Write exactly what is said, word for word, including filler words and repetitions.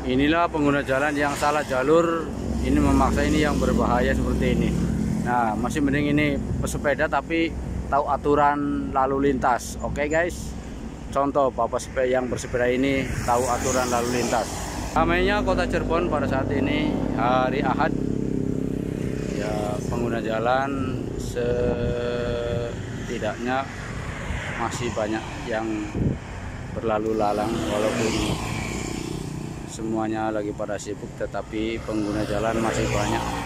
Inilah pengguna jalan yang salah jalur, ini memaksa, ini yang berbahaya seperti ini. Nah, masih mending ini pesepeda tapi tahu aturan lalu lintas. Oke guys, contoh bapak sepeda yang bersepeda ini tahu aturan lalu lintas. Ramainya kota Cirebon pada saat ini hari Ahad. Ya, pengguna jalan setidaknya masih banyak yang berlalu lalang, walaupun semuanya lagi pada sibuk, tetapi pengguna jalan masih banyak.